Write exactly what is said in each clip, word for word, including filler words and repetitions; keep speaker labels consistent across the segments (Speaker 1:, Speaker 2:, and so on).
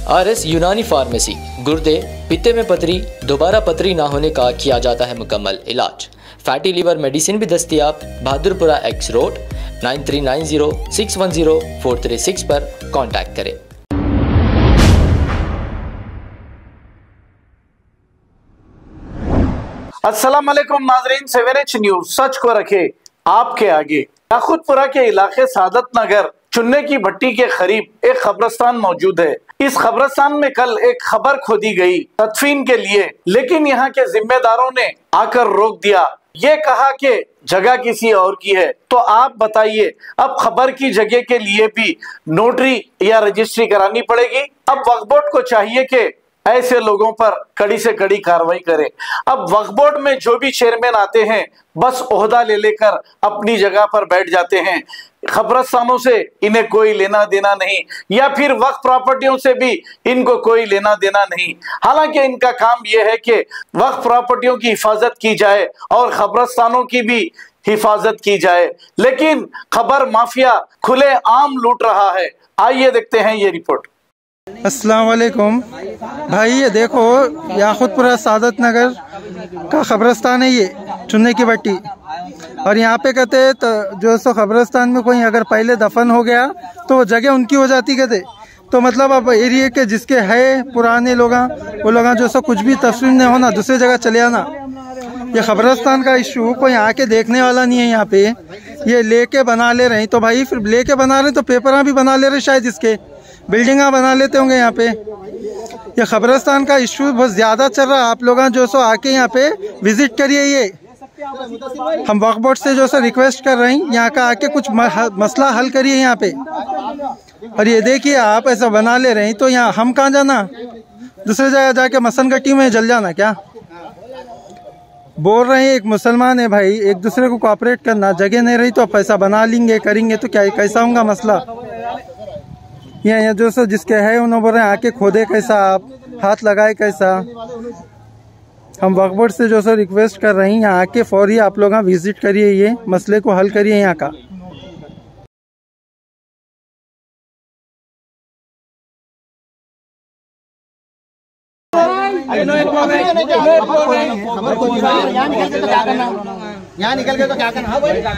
Speaker 1: Are S Unani pharmacy, गुर्दे, पित्ते में पथरी, दोबारा पथरी ना होने का किया जाता है मुकम्मल इलाज। फैटी लीवर मेडिसिन भी दस्तियाब। Bahadurpura X road, nine three nine zero six one zero four three six पर कांटेक्ट करें।
Speaker 2: अस्सलाम वालेकुम नाजरीन, सेवन एच न्यूज सच को रखे आपके आगे। याकूतपुरा के इलाके सादत नगर चुन्ने की भट्टी के करीब एक कब्रिस्तान मौजूद है। इस कब्रिस्तान में कल एक खबर खोदी गई तदफीन के लिए, लेकिन यहाँ के जिम्मेदारों ने आकर रोक दिया। ये कहा कि जगह किसी और की है। तो आप बताइए, अब खबर की जगह के लिए भी नोटरी या रजिस्ट्री करानी पड़ेगी। अब वक्फ बोर्ड को चाहिए कि ऐसे लोगों पर कड़ी से कड़ी कार्रवाई करे। अब वक्फ बोर्ड में जो भी चेयरमैन आते हैं बस ओहदा ले लेकर अपनी जगह पर बैठ जाते हैं। कब्रिस्तानों से इन्हें कोई लेना देना नहीं, या फिर वक्फ प्रॉपर्टियों से भी इनको कोई लेना देना नहीं। हालांकि इनका काम यह है कि वक्फ प्रॉपर्टियों की हिफाजत की जाए और कब्रिस्तानों की भी हिफाजत की जाए, लेकिन खबर माफिया खुले आम लूट रहा है। आइए देखते हैं ये रिपोर्ट।
Speaker 3: अस्सलाम वालेकुम भाई, ये देखो याकूतपुरा सादत नगर का कब्रिस्तान है, ये चुन्ने की भट्टी। और यहाँ पे कहते हैं तो जो सो कब्रिस्तान में कोई अगर पहले दफन हो गया तो वो जगह उनकी हो जाती कहते। तो मतलब अब एरिया के जिसके है पुराने लोग, वो लोग जो सो कुछ भी तस्लीम नहीं होना, दूसरी जगह चले आना। ये कब्रिस्तान का इशू कोई आके देखने वाला नहीं है। यहाँ पे ये लेके बना ले रहे हैं, तो भाई फिर लेके बना रहे तो पेपरा भी बना ले रहे, शायद इसके बिल्डिंगा बना लेते होंगे यहाँ पे। ये कब्रिस्तान का इशू बहुत ज़्यादा चल रहा है। आप लोग जो सो आके यहाँ पे विजिट करिए। ये हम वक्फ बोर्ड से जो सो रिक्वेस्ट कर रहे हैं, यहाँ का आके कुछ मसला हल करिए यहाँ पे। और ये देखिए आप ऐसा बना ले रहे हैं, तो यहाँ हम कहाँ जाना, दूसरी जगह जाके मसनगट्टी में जल जाना क्या? बोल रहे हैं एक मुसलमान है भाई, एक दूसरे को कोऑपरेट करना। जगह नहीं रही तो पैसा बना लेंगे करेंगे, तो क्या कैसा होगा मसला? यहाँ यहाँ जो सो जिसके है उन्होंने बोल रहे हैं आके खोदे कैसा, आप हाथ लगाए कैसा। हम वक्फ बोर्ड से जो सो रिक्वेस्ट कर रहे हैं, यहाँ आके फौरी आप लोग विजिट करिए, ये मसले को हल करिए यहाँ का।
Speaker 4: यहाँ निकल के तो क्या करना?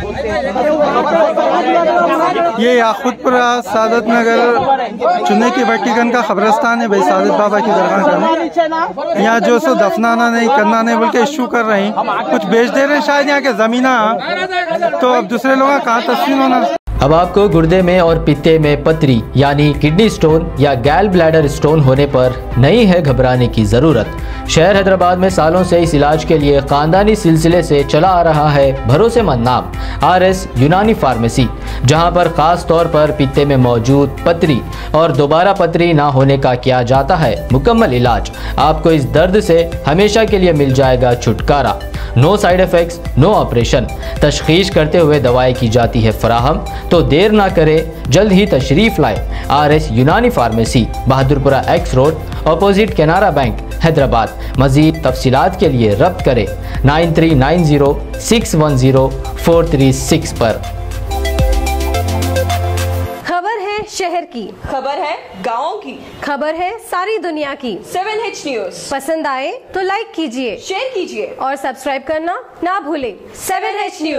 Speaker 3: ये याकूतपुरा सादत नगर चुन्ने की भट्टी का कब्रिस्तान है भाई, सादत बाबा की दरगाह का। यहाँ जो सो दफनाना नहीं करना नहीं बोल के इशू कर रहे हैं, कुछ बेच दे रहे हैं शायद यहाँ के जमीना। तो अब दूसरे लोग कहाँ तस्लीम होना।
Speaker 1: अब आपको गुर्दे में और पित्ते में पथरी यानी किडनी स्टोन या गैल ब्लैडर स्टोन होने पर नहीं है घबराने की ज़रूरत। शहर हैदराबाद में सालों से इस इलाज के लिए ख़ानदानी सिलसिले से चला आ रहा है भरोसेमंद नाम आर एस यूनानी फार्मेसी, जहां पर ख़ास तौर पर पित्ते में मौजूद पथरी और दोबारा पथरी ना होने का किया जाता है मुकम्मल इलाज। आपको इस दर्द से हमेशा के लिए मिल जाएगा छुटकारा। No side effects, no operation. तशखीस करते हुए दवाएं की जाती है फराहम। तो देर ना करें, जल्द ही तशरीफ लाए। R S Unani pharmacy, Bahadurpura X road, opposite Canara bank, Hyderabad. मजीद तफसीलात के लिए रब्त करें nine three nine zero six one zero four three six पर।
Speaker 5: खबर है शहर की,
Speaker 6: खबर है गाँव की,
Speaker 5: खबर है सारी दुनिया की।
Speaker 6: सेवन एच न्यूज
Speaker 5: पसंद आए तो लाइक कीजिए,
Speaker 6: शेयर कीजिए
Speaker 5: और सब्सक्राइब करना ना भूलें।
Speaker 6: Seven H news.